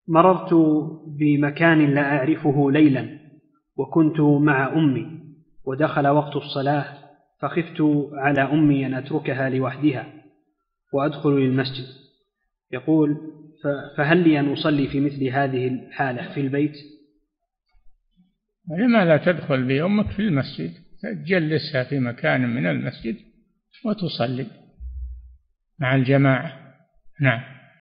مررت بمكان لا أعرفه ليلا وكنت مع أمي ودخل وقت الصلاة فخفت على أمي أن أتركها لوحدها وأدخل للمسجد. يقول: فهل لي أن أصلي في مثل هذه الحالة في البيت؟ لما لا تدخل بأمك في المسجد، تجلسها في مكان من المسجد وتصلي مع الجماعة. نعم.